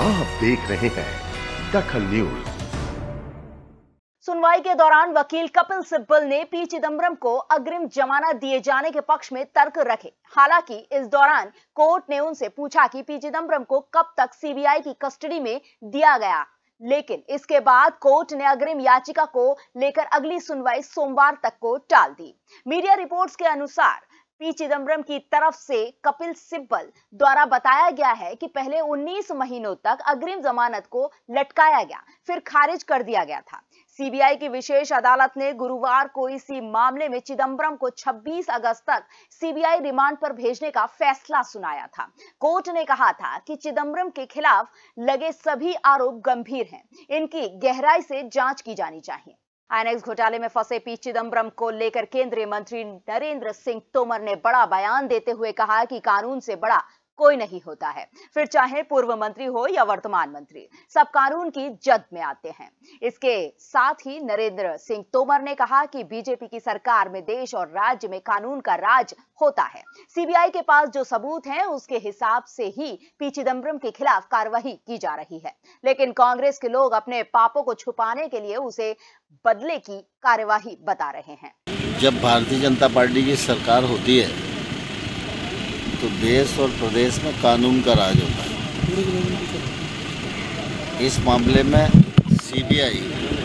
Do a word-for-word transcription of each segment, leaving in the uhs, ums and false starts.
आप देख रहे हैं दखल न्यूज। सुनवाई के दौरान वकील कपिल सिब्बल ने पी चिदंबरम को अग्रिम जमानत दिए जाने के पक्ष में तर्क रखे। हालांकि इस दौरान कोर्ट ने उनसे पूछा कि पी चिदंबरम को कब तक सीबीआई की कस्टडी में दिया गया, लेकिन इसके बाद कोर्ट ने अग्रिम याचिका को लेकर अगली सुनवाई सोमवार तक को टाल दी। मीडिया रिपोर्ट्स के अनुसार पी चिदंबरम की तरफ से कपिल सिब्बल द्वारा बताया गया है कि पहले उन्नीस महीनों तक अग्रिम जमानत को लटकाया गया, फिर खारिज कर दिया गया था। सीबीआई की विशेष अदालत ने गुरुवार को इसी मामले में चिदंबरम को छब्बीस अगस्त तक सीबीआई रिमांड पर भेजने का फैसला सुनाया था। कोर्ट ने कहा था कि चिदंबरम के खिलाफ लगे सभी आरोप गंभीर हैं, इनकी गहराई से जांच की जानी चाहिए। आईएनएक्स घोटाले में फंसे पी चिदंबरम को लेकर केंद्रीय मंत्री नरेंद्र सिंह तोमर ने बड़ा बयान देते हुए कहा कि कानून से बड़ा कोई नहीं होता है, फिर चाहे पूर्व मंत्री हो या वर्तमान मंत्री, सब कानून की जद में आते हैं। इसके साथ ही नरेंद्र सिंह तोमर ने कहा कि बीजेपी की सरकार में देश और राज्य में कानून का राज होता है। सीबीआई के पास जो सबूत हैं उसके हिसाब से ही पी चिदंबरम के खिलाफ कार्रवाई की जा रही है, लेकिन कांग्रेस के लोग अपने पापों को छुपाने के लिए उसे बदले की कार्यवाही बता रहे हैं। जब भारतीय जनता पार्टी की सरकार होती है तो देश और प्रदेश में कानून का राज होता है। इस मामले में सीबीआई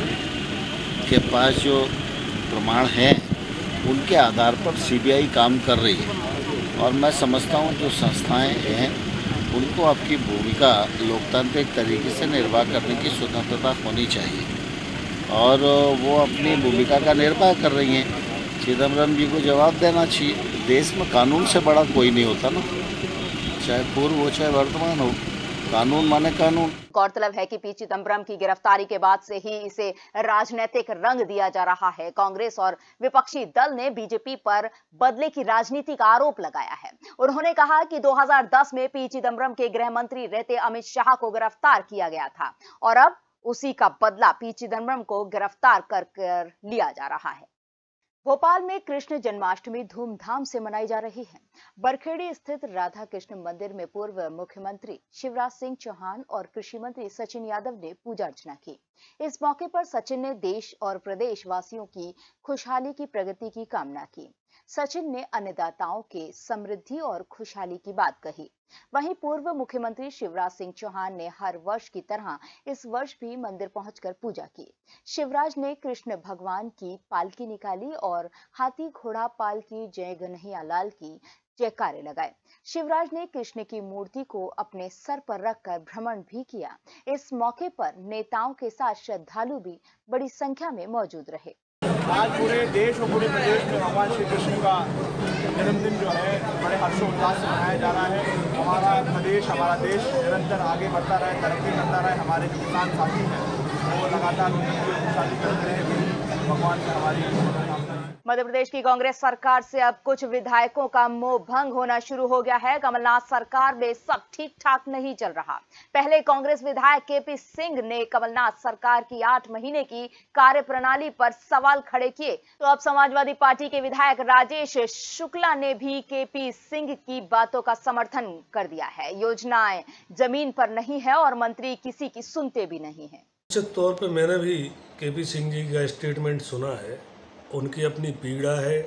के पास जो प्रमाण हैं उनके आधार पर सीबीआई काम कर रही है और मैं समझता हूँ जो संस्थाएं हैं उनको आपकी भूमिका लोकतांत्रिक तरीके से निर्वाह करने की स्वतंत्रता होनी चाहिए और वो अपनी भूमिका का निर्वाह कर रही हैं। चिदंबरम जी को जवाब देना चाहिए। देश में कानून से बड़ा कोई नहीं होता ना, चाहे पूर्व हो चाहे वर्तमान हो, कानून माने कानून। गौरतलब है कि पी चिदंबरम की गिरफ्तारी के बाद से ही इसे राजनीतिक रंग दिया जा रहा है। कांग्रेस और विपक्षी दल ने बीजेपी पर बदले की राजनीति का आरोप लगाया है। उन्होंने कहा कि दो हज़ार दस में पी चिदंबरम के गृह मंत्री रहते अमित शाह को गिरफ्तार किया गया था और अब उसी का बदला पी चिदंबरम को गिरफ्तार कर कर लिया जा रहा है। भोपाल में कृष्ण जन्माष्टमी धूमधाम से मनाई जा रही है। बरखेड़ी स्थित राधा कृष्ण मंदिर में पूर्व मुख्यमंत्री शिवराज सिंह चौहान और कृषि मंत्री सचिन यादव ने पूजा अर्चना की। इस मौके पर सचिन ने देश और प्रदेश वासियों की खुशहाली की प्रगति की कामना की। सचिन ने अन्नदाताओं के समृद्धि और खुशहाली की बात कही। वहीं पूर्व मुख्यमंत्री शिवराज सिंह चौहान ने हर वर्ष की तरह इस वर्ष भी मंदिर पहुंचकर पूजा की। शिवराज ने कृष्ण भगवान की पालकी निकाली और हाथी घोड़ा पाल की जय कन्हैया लाल की जयकारे लगाए। शिवराज ने कृष्ण की मूर्ति को अपने सर पर रखकर भ्रमण भी किया। इस मौके पर नेताओं के साथ श्रद्धालु भी बड़ी संख्या में मौजूद रहे। आज पूरे देश और पूरे प्रदेश में भगवान श्री कृष्ण का जन्मदिन जो है बड़े हर्षोल्लास से मनाया जा रहा है। हमारा प्रदेश, हमारा देश निरंतर आगे बढ़ता रहे, तरक्की करता रहे। हमारे जो किसान साथी हैं वो लगातार उनकी खुशहाली करते रहे। भगवान से हमारी मध्य प्रदेश की कांग्रेस सरकार से अब कुछ विधायकों का मोह भंग होना शुरू हो गया है। कमलनाथ सरकार में सब ठीक ठाक नहीं चल रहा। पहले कांग्रेस विधायक केपी सिंह ने कमलनाथ सरकार की आठ महीने की कार्यप्रणाली पर सवाल खड़े किए, तो अब समाजवादी पार्टी के विधायक राजेश शुक्ला ने भी केपी सिंह की बातों का समर्थन कर दिया है। योजनाएं जमीन पर नहीं है और मंत्री किसी की सुनते भी नहीं है। निश्चित तौर पर मैंने भी केपी सिंह जी का स्टेटमेंट सुना है। उनकी अपनी पीड़ा है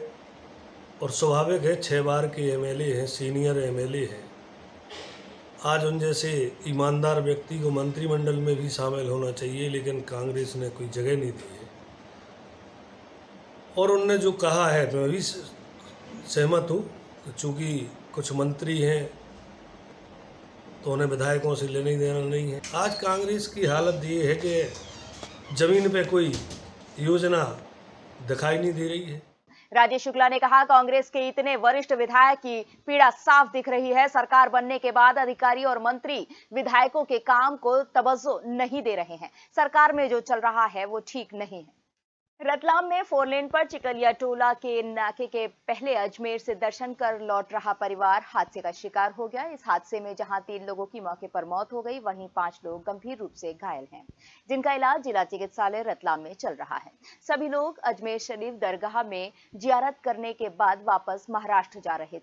और स्वाभाविक है, छह बार के एमएलए हैं, सीनियर एमएलए हैं। आज उन जैसे ईमानदार व्यक्ति को मंत्रिमंडल में भी शामिल होना चाहिए, लेकिन कांग्रेस ने कोई जगह नहीं दी है। और उनने जो कहा है मैं भी सहमत हूँ, चूँकि कुछ मंत्री हैं तो उन्हें विधायकों से लेने देना नहीं है। आज कांग्रेस की हालत ये है कि जमीन पे कोई योजना दिखाई नहीं दे रही है। राजेश शुक्ला ने कहा, कांग्रेस के इतने वरिष्ठ विधायक की पीड़ा साफ दिख रही है। सरकार बनने के बाद अधिकारी और मंत्री विधायकों के काम को तवज्जो नहीं दे रहे हैं। सरकार में जो चल रहा है वो ठीक नहीं है। रतलाम में फोर लेन पर चिकलिया टोला के नाके के पहले अजमेर से दर्शन कर लौट रहा परिवार हादसे का शिकार हो गया। इस हादसे में जहां तीन लोगों की मौके पर मौत हो गई, वहीं पांच लोग गंभीर रूप से घायल हैं, जिनका इलाज जिला चिकित्सालय रतलाम में चल रहा है। सभी लोग अजमेर शरीफ दरगाह में जियारत करने के बाद वापस महाराष्ट्र जा रहे थे।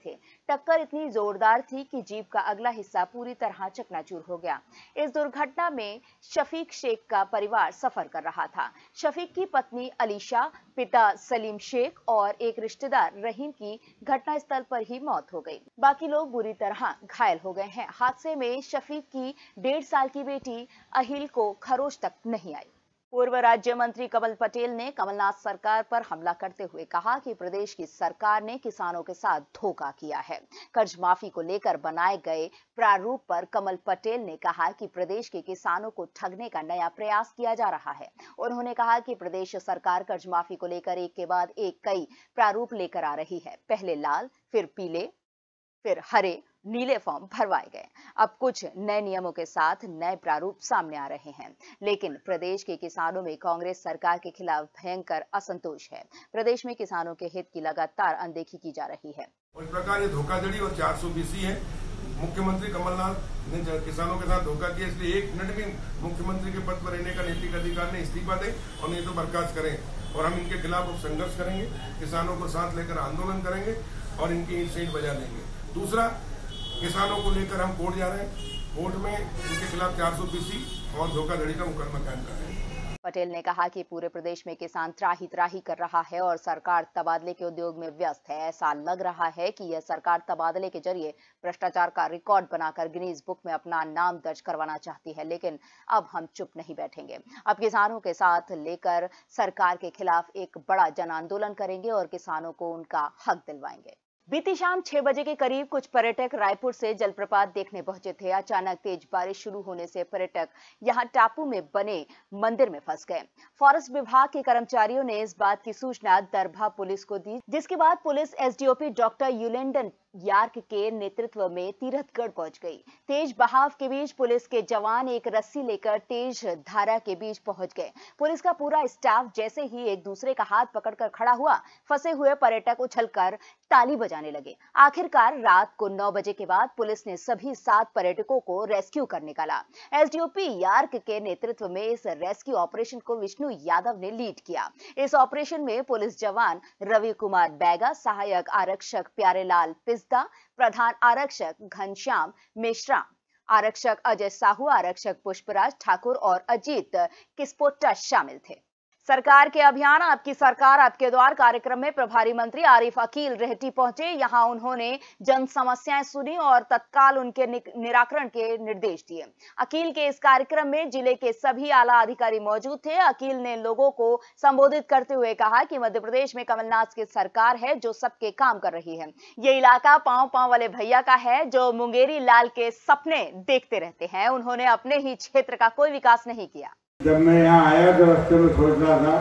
टक्कर इतनी जोरदार थी कि जीप का अगला हिस्सा पूरी तरह चकनाचूर हो गया। इस दुर्घटना में शफीक शेख का परिवार सफर कर रहा था। शफीक की पत्नी अलीशा, पिता सलीम शेख और एक रिश्तेदार रहीम की घटनास्थल पर ही मौत हो गई। बाकी लोग बुरी तरह घायल हो गए हैं। हादसे में शफीक की डेढ़ साल की बेटी अहिल को खरोच तक नहीं आई। पूर्व राज्य मंत्री कमल पटेल ने कमलनाथ सरकार पर हमला करते हुए कहा कि प्रदेश की सरकार ने किसानों के साथ धोखा किया है। कर्ज माफी को लेकर बनाए गए प्रारूप पर कमल पटेल ने कहा कि प्रदेश के किसानों को ठगने का नया प्रयास किया जा रहा है। उन्होंने कहा कि प्रदेश सरकार कर्ज माफी को लेकर एक के बाद एक कई प्रारूप लेकर आ रही है। पहले लाल, फिर पीले, फिर हरे, नीले फॉर्म भरवाए गए। अब कुछ नए नियमों के साथ नए प्रारूप सामने आ रहे हैं, लेकिन प्रदेश के किसानों में कांग्रेस सरकार के खिलाफ भयंकर असंतोष है। प्रदेश में किसानों के हित की लगातार अनदेखी की जा रही है। और इस प्रकार ये धोखाधड़ी और चार सौ बीसी है। मुख्यमंत्री कमलनाथ ने किसानों के साथ धोखा किया, इसलिए एक मिनट भी मुख्यमंत्री के पद पर रहने का नैतिक अधिकार ने इस्तीफा दें और नहीं तो बर्खास्त करें। और हम इनके खिलाफ संघर्ष करेंगे, किसानों को साथ लेकर आंदोलन करेंगे और इनकी ईंट से ईंट बजा देंगे। दूसरा, किसानों को लेकर हम कोर्ट जा रहे हैं। कोर्ट में इनके खिलाफ चार सौ बीसी और धोखाधड़ी का मुकदमा कायम कर रहे हैं। पटेल ने कहा कि पूरे प्रदेश में किसान त्राही त्राही कर रहा है और सरकार तबादले के उद्योग में व्यस्त है। ऐसा लग रहा है कि यह सरकार तबादले के जरिए भ्रष्टाचार का रिकॉर्ड बनाकर गिनीज बुक में अपना नाम दर्ज करवाना चाहती है, लेकिन अब हम चुप नहीं बैठेंगे। अब किसानों के साथ लेकर सरकार के खिलाफ एक बड़ा जन आंदोलन करेंगे और किसानों को उनका हक दिलवाएंगे। बीती शाम छह बजे के करीब कुछ पर्यटक रायपुर से जलप्रपात देखने पहुंचे थे। अचानक तेज बारिश शुरू होने से पर्यटक यहां टापू में बने मंदिर में फंस गए। फॉरेस्ट विभाग के कर्मचारियों ने इस बात की सूचना दरभा पुलिस को दी, जिसके बाद पुलिस एसडीओपी डॉक्टर युलेंडन यार्क के नेतृत्व में तीरथगढ़ पहुंच गई। तेज बहाव के बीच पुलिस के जवान एक रस्सी लेकर तेज धारा के बीच पहुंच गए। पुलिस का पूरा स्टाफ जैसे ही एक दूसरे का हाथ पकड़कर खड़ा हुआ, फंसे हुए पर्यटक उछलकर ताली बजाने लगे। आखिरकार रात को नौ बजे के बाद पुलिस ने सभी सात पर्यटकों को रेस्क्यू कर निकाला। एसडीओपी यार्क के नेतृत्व में इस रेस्क्यू ऑपरेशन को विष्णु यादव ने लीड किया। इस ऑपरेशन में पुलिस जवान रवि कुमार बैगा, सहायक आरक्षक प्यारेलाल पिस्दा, प्रधान आरक्षक घनश्याम मिश्रा, आरक्षक अजय साहू, आरक्षक पुष्पराज ठाकुर और अजीत किस्पोट्टा शामिल थे। सरकार के अभियान आपकी सरकार आपके द्वार कार्यक्रम में प्रभारी मंत्री आरिफ अकील रेहटी पहुंचे। यहां उन्होंने जन समस्याएं सुनी और तत्काल उनके निराकरण के निर्देश दिए। अकील के इस कार्यक्रम में जिले के सभी आला अधिकारी मौजूद थे। अकील ने लोगों को संबोधित करते हुए कहा कि मध्य प्रदेश में कमलनाथ की सरकार है जो सबके काम कर रही है। ये इलाका पांव पांव वाले भैया का है जो मुंगेरी लाल के सपने देखते रहते हैं। उन्होंने अपने ही क्षेत्र का कोई विकास नहीं किया। जब मैं यहाँ आया तो रास्ते में सोच रहा था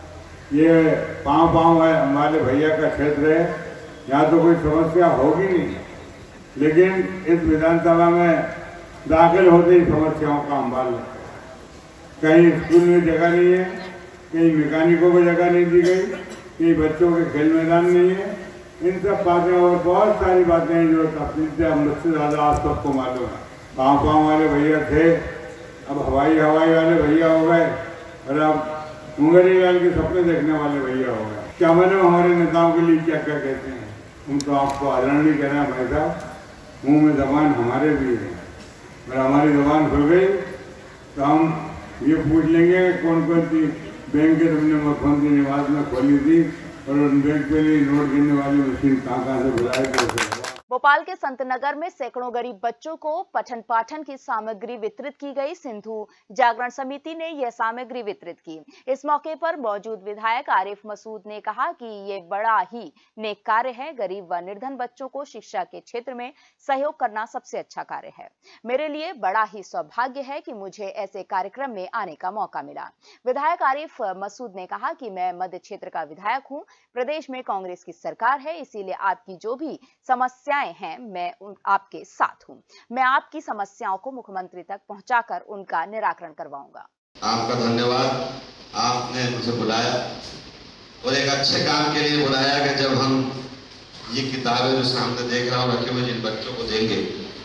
ये पाँव पाँव है हमारे भैया का क्षेत्र है, यहाँ तो कोई समस्या होगी नहीं, लेकिन इस विधानसभा में दाखिल होते ही समस्याओं का अंबाल है। कहीं स्कूल में जगह नहीं है, कहीं मैकेनिकों को जगह नहीं दी गई, कहीं बच्चों के खेल मैदान नहीं है। इन सब बातें और बहुत सारी बातें हैं जो तफसील से मुझसे ज़्यादा आप सबको मालूम है। पाँव पाँव वाले भैया थे, अब हवाई हवाई वाले भैया हो गए और अब मुंगेरी लाल के सपने देखने वाले भैया हो गए। क्या मैंने हमारे नेताओं के लिए क्या क्या कहते हैं, हम तो आपको आदरणीय कहना भाई साहब, मुँह में जबान हमारे भी है। अगर हमारी जबान खुल गई तो हम ये पूछ लेंगे कौन कौन सी बैंक के तुमने मुख्यमंत्री निवास में खोली थी और उन बैंक के लिए नोट गिनने वाली मशीन कहाँ कहाँ से बुलाए। भोपाल के संतनगर में सैकड़ों गरीब बच्चों को पठन पाठन की सामग्री वितरित की गई। सिंधु जागरण समिति ने यह सामग्री वितरित की। इस मौके पर मौजूद विधायक आरिफ मसूद ने कहा कि ये बड़ा ही नेक कार्य है। गरीब व निर्धन बच्चों को शिक्षा के क्षेत्र में सहयोग करना सबसे अच्छा कार्य है। मेरे लिए बड़ा ही सौभाग्य है कि मुझे ऐसे कार्यक्रम में आने का मौका मिला। विधायक आरिफ मसूद ने कहा कि मैं मध्य क्षेत्र का विधायक हूँ। प्रदेश में कांग्रेस की सरकार है, इसीलिए आपकी जो भी समस्या हैं मैं उन आपके साथ हूं। मैं आपकी समस्याओं को मुख्यमंत्री तक पहुंचाकर उनका निराकरण करवाऊंगा। आपका धन्यवाद, आपने मुझे बुलाया और एक अच्छे काम के लिए बुलाया कि जब हम ये किताबें जो सामने देख रहा हूँ रखे हुए जिन बच्चों को देंगे,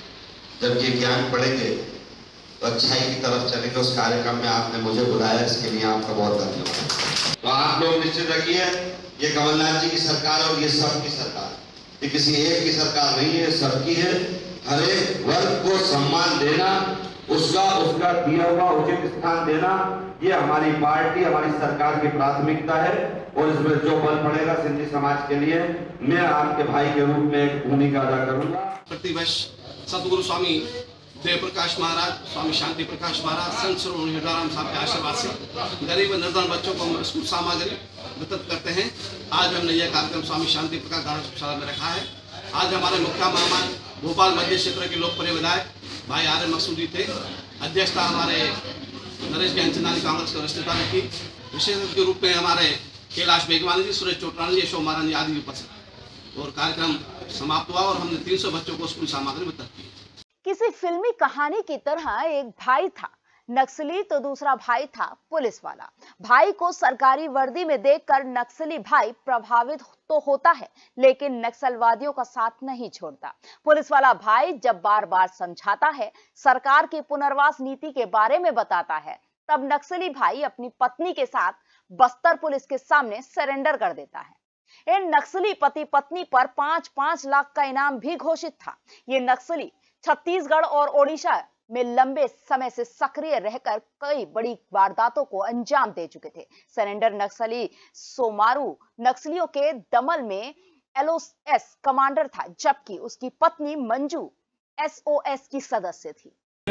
जब ये ज्ञान पढ़ेंगे तो अच्छाई की तरफ चलेंगे। उस कार्यक्रम में आपने मुझे बुलाया, इसके लिए आपका बहुत धन्यवाद। तो आप लोग निश्चित रखिए, ये कमलनाथ जी की सरकार और ये सबकी सरकार, ये किसी एक की सरकार नहीं है, सबकी है। हर एक वर्ग को सम्मान देना, उसका उसका दिया हुआ उचित स्थान देना, ये हमारी पार्टी, हमारी सरकार की प्राथमिकता है। और इसमें जो बल पड़ेगा सिंधी समाज के लिए, मैं आपके भाई के रूप में एक भूमिका अदा करूंगा। प्रतिवर्ष सतगुरु स्वामी देव प्रकाश महाराज, स्वामी शांति प्रकाश महाराज, संत श्रोमणी हिरदाराम साहब के आशीर्वाद से गरीब व निर्धन बच्चों को हम स्कूल सामग्री वितरित करते हैं। आज हमने यह कार्यक्रम स्वामी शांति प्रकाश धर्मशाला में रखा है। आज हमारे मुख्य मेहमान भोपाल मध्य क्षेत्र के लोकप्रिय विधायक भाई आर एन मकसूदी थे। अध्यक्षता हमारे नरेश ज्ञानचंदानी कांग्रेस के वरिष्ठ नेता ने की। विशेष के रूप में हमारे कैलाश मेघवानी जी, सुरेश चोटरानी जी, यशोम महाराज जी आदि उपस्थित। और कार्यक्रम समाप्त हुआ और हमने तीन सौ बच्चों को स्कूल सामग्री वितरित की। किसी फिल्मी कहानी की तरह एक भाई था नक्सली, तो दूसरा भाई था पुलिस वाला। भाई को सरकारी वर्दी में देखकर नक्सली भाई प्रभावित तो होता है, लेकिन नक्सलवादियों का साथ नहीं छोड़ता। पुलिस वाला भाई जब बार बार समझाता है, सरकार की पुनर्वास नीति के बारे में बताता है, तब नक्सली भाई अपनी पत्नी के साथ बस्तर पुलिस के सामने सरेंडर कर देता है। इन नक्सली पति पत्नी पर पांच पांच लाख का इनाम भी घोषित था। ये नक्सली छत्तीसगढ़ और ओडिशा में लंबे समय से सक्रिय रहकर कई बड़ी वारदातों को अंजाम दे चुके थे। सरेंडर नक्सली सोमारू नक्सलियों के दमन में एल ओ एस कमांडर था, जबकि उसकी पत्नी मंजू एस ओ एस की सदस्य थी।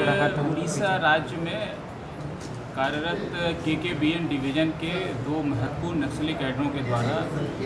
उड़ीसा राज्य में कार्यरत के के बी एन डिवीजन के दो महत्वपूर्ण नक्सली कैडरों के द्वारा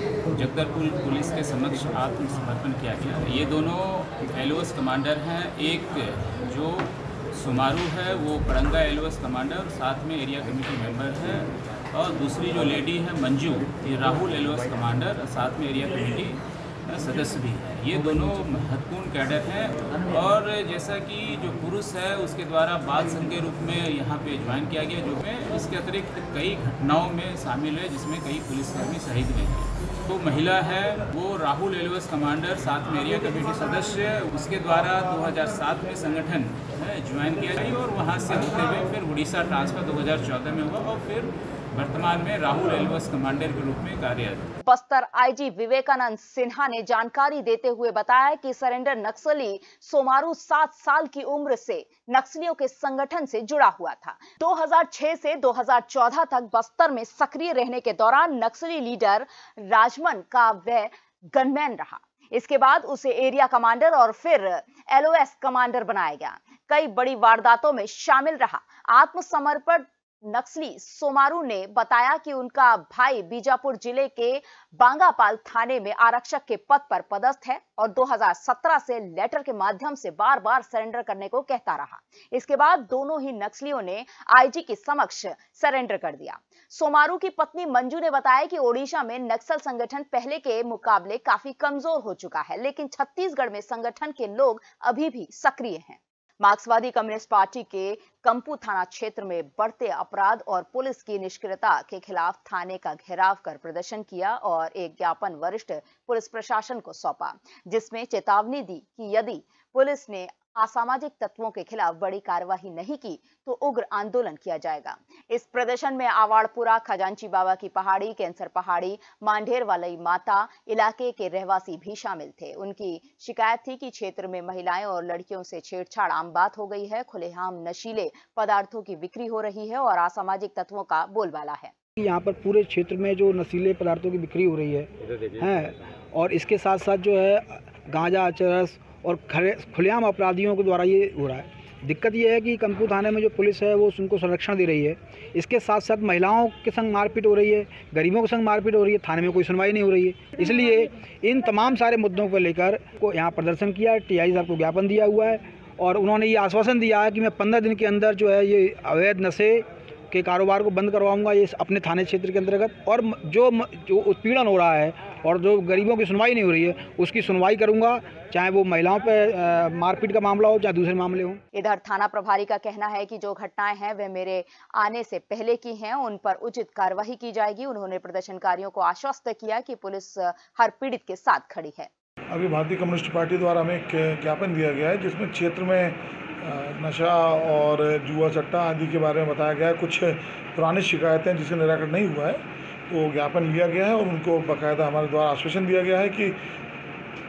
जगदलपुर पुलिस के समक्ष आत्मसमर्पण किया गया। ये दोनों एल ओ एस कमांडर हैं। एक जो सुमारू है वो पड़ंगा एल ओ एस कमांडर, साथ में एरिया कमेटी मेंबर है। और दूसरी जो लेडी है मंजू, ये Rahul L O S commander, साथ में एरिया कमेटी सदस्य भी है। ये दोनों महत्वपूर्ण कैडर हैं। और जैसा कि जो पुरुष है उसके द्वारा बाल संघ के रूप में यहाँ पे ज्वाइन किया गया, जो में इसके अतिरिक्त कई घटनाओं में शामिल है, जिसमें कई पुलिसकर्मी शहीद हुए हैं। तो महिला है वो Rahul L O S commander, साथ में एरिया कमेटी सदस्य, उसके द्वारा दो हज़ार सात में संगठन ज्वाइन किया गया और वहाँ से होते हुए फिर उड़ीसा ट्रांसफर दो हज़ार चौदह में हुआ और फिर वर्तमान में Rahul L O S commander के रूप में कार्यरत। बस्तर आई जी विवेकानंद सिन्हा ने जानकारी देते हुए बताया कि सरेंडर नक्सली सोमारू सात साल की उम्र से नक्सलियों के संगठन से जुड़ा हुआ था। दो हज़ार छह से दो हज़ार चौदह तक बस्तर में सक्रिय रहने के दौरान नक्सली लीडर राजमन का वह गनमैन रहा। इसके बाद उसे एरिया कमांडर और फिर एल ओ एस कमांडर बनाया गया। कई बड़ी वारदातों में शामिल रहा। आत्मसमर्पण नक्सली सोमारू ने बताया कि उनका भाई बीजापुर जिले के बांगापाल थाने में आरक्षक के पद पर पदस्थ है और दो हज़ार सत्रह से लेटर के माध्यम से बार बार सरेंडर करने को कहता रहा। इसके बाद दोनों ही नक्सलियों ने आई जी के समक्ष सरेंडर कर दिया। सोमारू की पत्नी मंजू ने बताया कि ओडिशा में नक्सल संगठन पहले के मुकाबले काफी कमजोर हो चुका है, लेकिन छत्तीसगढ़ में संगठन के लोग अभी भी सक्रिय हैं। मार्क्सवादी कम्युनिस्ट पार्टी के कंपू थाना क्षेत्र में बढ़ते अपराध और पुलिस की निष्क्रियता के खिलाफ थाने का घेराव कर प्रदर्शन किया और एक ज्ञापन वरिष्ठ पुलिस प्रशासन को सौंपा, जिसमें चेतावनी दी कि यदि पुलिस ने असामाजिक तत्वों के खिलाफ बड़ी कार्रवाई नहीं की तो उग्र आंदोलन किया जाएगा। इस प्रदर्शन में आवाड़पुरा, खजांची बाबा की पहाड़ी, कैंसर पहाड़ी, मांढेर वाली माता इलाके के रहवासी भी शामिल थे। उनकी शिकायत थी कि क्षेत्र में महिलाएं और लड़कियों से छेड़छाड़ आम बात हो गई है, खुलेआम नशीले पदार्थों की बिक्री हो रही है और असामाजिक तत्वों का बोलबाला है। यहाँ पर पूरे क्षेत्र में जो नशीले पदार्थों की बिक्री हो रही है, है और इसके साथ साथ जो है गांजा, चरस और खुलेआम अपराधियों के द्वारा ये हो रहा है। दिक्कत ये है कि कंपू थाने में जो पुलिस है वो उनको संरक्षण दे रही है, इसके साथ साथ महिलाओं के संग मारपीट हो रही है, गरीबों के संग मारपीट हो रही है, थाने में कोई सुनवाई नहीं हो रही है। इसलिए इन तमाम सारे मुद्दों को लेकर को यहाँ प्रदर्शन किया, टी आई साहब को ज्ञापन दिया हुआ है और उन्होंने ये आश्वासन दिया है कि मैं पंद्रह दिन के अंदर जो है ये अवैध नशे के कारोबार को बंद करवाऊंगा ये अपने थाने क्षेत्र के अंतर्गत, और जो जो उत्पीड़न हो रहा है और जो गरीबों की सुनवाई नहीं हो रही है उसकी सुनवाई करूंगा, चाहे वो महिलाओं पे मारपीट का मामला हो चाहे दूसरे मामले हो। इधर थाना प्रभारी का कहना है कि जो घटनाएं हैं वे मेरे आने से पहले की हैं, उन पर उचित कार्रवाई की जाएगी। उन्होंने प्रदर्शनकारियों को आश्वस्त किया कि पुलिस हर पीड़ित के साथ खड़ी है। अभी भारतीय कम्युनिस्ट पार्टी द्वारा हमें एक ज्ञापन दिया गया है जिसमें क्षेत्र में नशा और जुआ सट्टा आदि के बारे में बताया गया है। कुछ पुरानी शिकायतें जिसका निराकरण नहीं हुआ है वो ज्ञापन लिया गया है और उनको बाकायदा हमारे द्वारा आश्वासन दिया गया है कि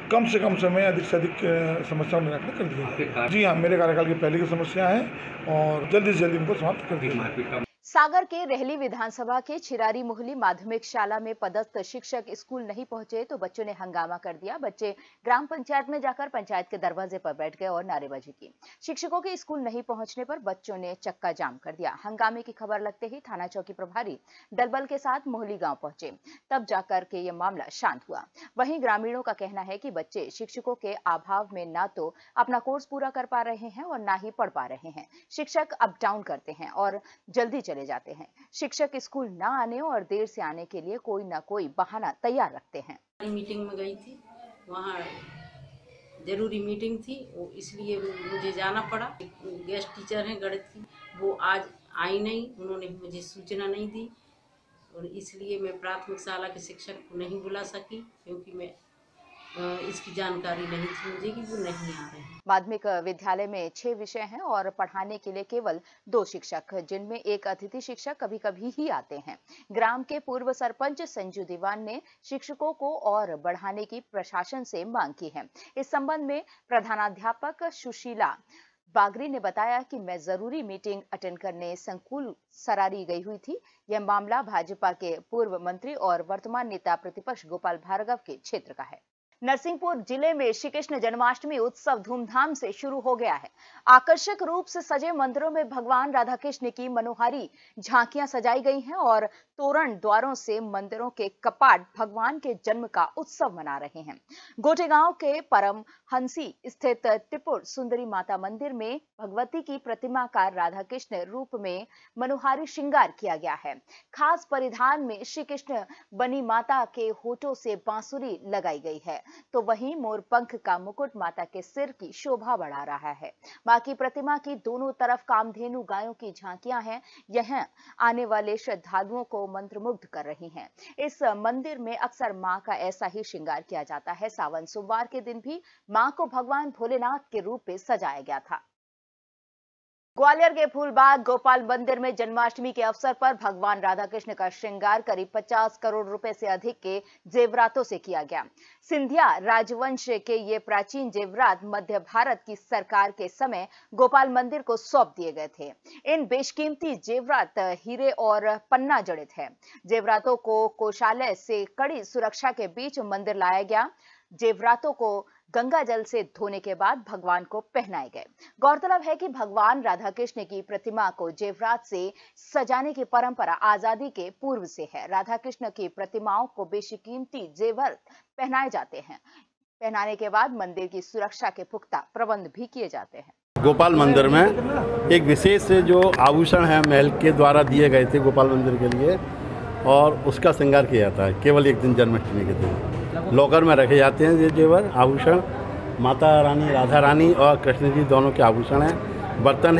कम से कम समय अधिक से अधिक समस्याओं निराकरण कर दिया। जी हाँ, मेरे कार्यकाल की पहले की समस्या है और जल्दी से जल्दी उनको समाप्त कर दिया। सागर के रेहली विधानसभा के छिरारी मोहली माध्यमिक शाला में पदस्थ शिक्षक स्कूल नहीं पहुंचे तो बच्चों ने हंगामा कर दिया। बच्चे ग्राम पंचायत में जाकर पंचायत के दरवाजे पर बैठ गए और नारेबाजी की। शिक्षकों के स्कूल नहीं पहुंचने पर बच्चों ने चक्का जाम कर दिया। हंगामे की खबर लगते ही थाना चौकी प्रभारी दलबल के साथ मोहली गांव पहुंचे, तब जाकर के ये मामला शांत हुआ। वहीं ग्रामीणों का कहना है कि बच्चे शिक्षकों के अभाव में न तो अपना कोर्स पूरा कर पा रहे हैं और न ही पढ़ पा रहे हैं। शिक्षक अप डाउन करते हैं और जल्दी चले जाते हैं। शिक्षक स्कूल न आने और देर से आने के लिए कोई ना कोई बहाना तैयार रखते हैं। मीटिंग में गई थी, वहाँ जरूरी मीटिंग थी, वो इसलिए मुझे जाना पड़ा। गेस्ट टीचर हैं गणित की, वो आज आई नहीं, उन्होंने मुझे सूचना नहीं दी और इसलिए मैं प्राथमिक शाला के शिक्षक को नहीं बुला सकी, क्योंकि मैं इसकी जानकारी नहीं थी मुझे कि वो नहीं आ रहे हैं। माध्यमिक विद्यालय में छह विषय हैं और पढ़ाने के लिए केवल दो शिक्षक, जिनमें एक अतिथि शिक्षक कभी कभी ही आते हैं। ग्राम के पूर्व सरपंच संजू दीवान ने शिक्षकों को और बढ़ाने की प्रशासन से मांग की है। इस संबंध में प्रधानाध्यापक सुशीला बागरी ने बताया कि मैं जरूरी मीटिंग अटेंड करने संकुल सरारी गई हुई थी। यह मामला भाजपा के पूर्व मंत्री और वर्तमान नेता प्रतिपक्ष गोपाल भार्गव के क्षेत्र का है। नरसिंहपुर जिले में श्री कृष्ण जन्माष्टमी उत्सव धूमधाम से शुरू हो गया है। आकर्षक रूप से सजे मंदिरों में भगवान राधा कृष्ण की मनोहारी झांकियां सजाई गई हैं और तोरण द्वारों से मंदिरों के कपाट भगवान के जन्म का उत्सव मना रहे हैं। गोटेगांव के परम हंसी स्थित त्रिपुर सुंदरी माता मंदिर में भगवती की प्रतिमा का राधा कृष्ण रूप में मनोहारी श्रृंगार किया गया है। खास परिधान में श्री कृष्ण बनी माता के होठों से बांसुरी लगाई गई है, तो वहीं मोरपंख का मुकुट माता के सिर की शोभा बढ़ा रहा है। मां की प्रतिमा की दोनों तरफ कामधेनु गायों की झांकियां हैं। यह आने वाले श्रद्धालुओं को मंत्रमुग्ध कर रही हैं। इस मंदिर में अक्सर मां का ऐसा ही श्रृंगार किया जाता है। सावन सोमवार के दिन भी मां को भगवान भोलेनाथ के रूप में सजाया गया था। ग्वालियर के फूलबाग गोपाल मंदिर में जन्माष्टमी के अवसर पर भगवान राधा कृष्ण का श्रृंगार करीब पचास करोड़ रुपए से अधिक के जेवरातों से किया गया। सिंधिया राजवंश के ये प्राचीन जेवरात मध्य भारत की सरकार के समय गोपाल मंदिर को सौंप दिए गए थे। इन बेशकीमती जेवरात हीरे और पन्ना जड़ित है। जेवरातों को कोषालय से कड़ी सुरक्षा के बीच मंदिर लाया गया। जेवरातों को गंगा जल से धोने के बाद भगवान को पहनाए गए। गौरतलब है कि भगवान राधा कृष्ण की प्रतिमा को जेवरात से सजाने की परंपरा आजादी के पूर्व से है। राधा कृष्ण की प्रतिमाओं को बेशकीमती जेवर पहनाए जाते हैं। पहनाने के बाद मंदिर की सुरक्षा के पुख्ता प्रबंध भी किए जाते हैं। गोपाल मंदिर में एक विशेष जो आभूषण है महल के द्वारा दिए गए थे गोपाल मंदिर के लिए, और उसका श्रृंगार किया जाता है केवल एक दिन जन्माष्टमी के दिन। लॉकर में रखे जाते हैं ये जेवर आभूषण। माता रानी राधा रानी और कृष्ण जी दोनों के आभूषण हैं। बर्तन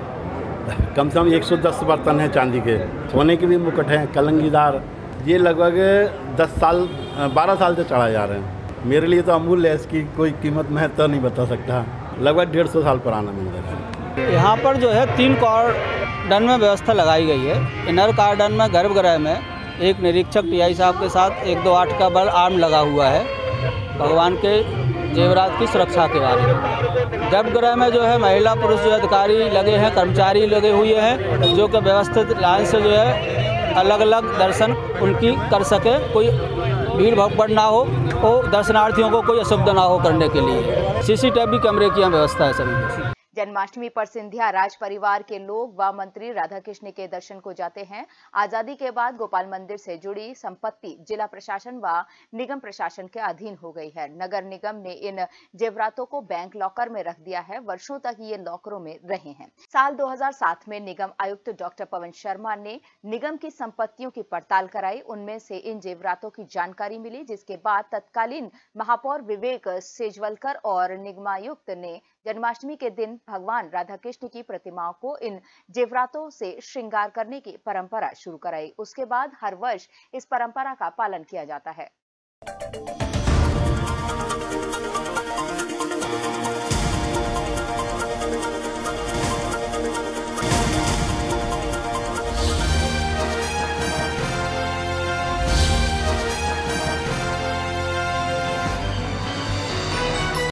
हैं, कम से कम एक सौ दस बर्तन हैं चांदी के। सोने के भी मुकुट हैं कलंगीदार। ये लगभग दस साल बारह साल से चढ़ाए जा रहे हैं। मेरे लिए तो अमूल्य है, इसकी कोई कीमत मैं तो नहीं बता सकता। लगभग डेढ़ सौ साल पुराना मंदिर है। यहाँ पर जो है तीन कॉर्डन में व्यवस्था लगाई गई है। इनर कॉर्डन में गर्भगृह में एक निरीक्षक टीआई साहब के साथ एक दो आठ का बल आर्म लगा हुआ है भगवान के जेवरात की सुरक्षा के बारे में। गर्भगृह में जो है महिला पुरुष जो अधिकारी लगे हैं, कर्मचारी लगे हुए हैं, जो कि व्यवस्थित लाइन से जो है अलग अलग दर्शन उनकी कर सके, कोई भीड़ भड़बड़ ना हो और दर्शनार्थियों को कोई असुविधा ना हो करने के लिए सीसीटीवी कैमरे की व्यवस्था है सभी। जन्माष्टमी पर सिंधिया राज परिवार के लोग व मंत्री राधा कृष्ण के दर्शन को जाते हैं। आजादी के बाद गोपाल मंदिर से जुड़ी संपत्ति जिला प्रशासन व निगम प्रशासन के अधीन हो गई है। नगर निगम ने इन जेवरातों को बैंक लॉकर में रख दिया है। वर्षों तक ये लॉकरों में रहे हैं। साल दो हज़ार सात में निगम आयुक्त डॉक्टर पवन शर्मा ने निगम की संपत्तियों की पड़ताल कराई। उनमें से इन जेवरातों की जानकारी मिली, जिसके बाद तत्कालीन महापौर विवेक सेजवलकर और निगमायुक्त ने जन्माष्टमी के दिन भगवान राधा कृष्ण की प्रतिमाओं को इन जेवरातों से श्रृंगार करने की परंपरा शुरू कराई। उसके बाद हर वर्ष इस परंपरा का पालन किया जाता है।